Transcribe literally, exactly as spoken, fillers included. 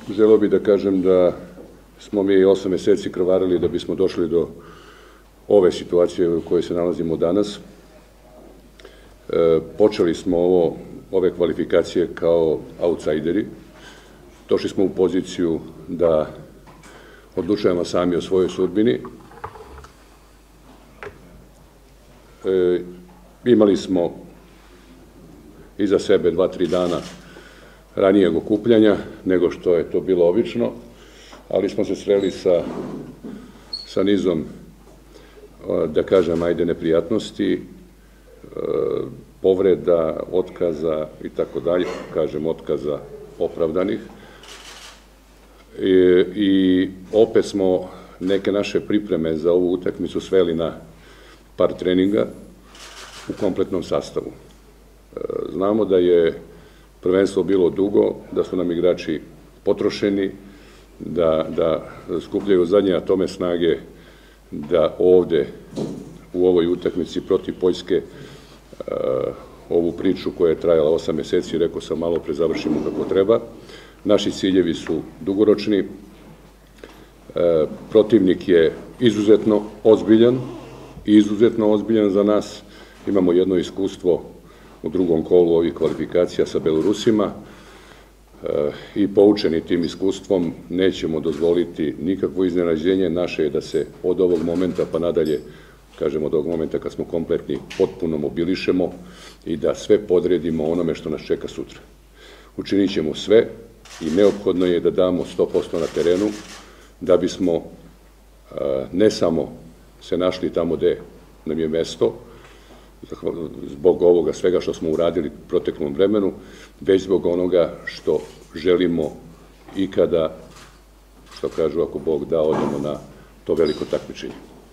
želeo bih da kažem da smo mi osam meseci krvarili da bismo došli do ove situacije u kojoj se nalazimo danas. Počeli smo ovo, ove kvalifikacije kao autsajderi. Došli smo u poziciju da odlučujemo sami o svojoj sudbini. E, imali smo iza sebe dva, tri dana ranijeg okupljanja nego što je to bilo obično, ali smo se sreli sa, sa nizom, da kažem, ajde, neprijatnosti, povreda, otkaza i tako dalje, kažem, otkaza opravdanih. I, i opet smo neke naše pripreme za ovu utakmicu sveli na par treninga u kompletnom sastavu. Znamo da je prvenstvo bilo dugo, da su nam igrači potrošeni, da, da skupljaju zadnje atome snage da ovde, u ovoj utakmici protiv Poljske, ovu priču koja je trajala osam meseci, rekao sam malo pre, završimo kako treba. Naši ciljevi su dugoročni, protivnik je izuzetno ozbiljan i izuzetno ozbiljan za nas. Imamo jedno iskustvo u drugom kolu ovih kvalifikacija sa Belorusima i poučeni tim iskustvom nećemo dozvoliti nikakvo iznenađenje. Naše je da se od ovog momenta pa nadalje, kažemo od ovog momenta kad smo kompletni, potpuno mobilišemo i da sve podredimo onome što nas čeka sutra. Učinit ćemo sve i neophodno je da damo sto posto na terenu da bismo ne samo se našli tamo gde nam je mesto, zbog ovoga svega što smo uradili u proteklom vremenu, već zbog onoga što želimo i kada, što kažu, ako Bog da, odemo na to veliko takmičenje.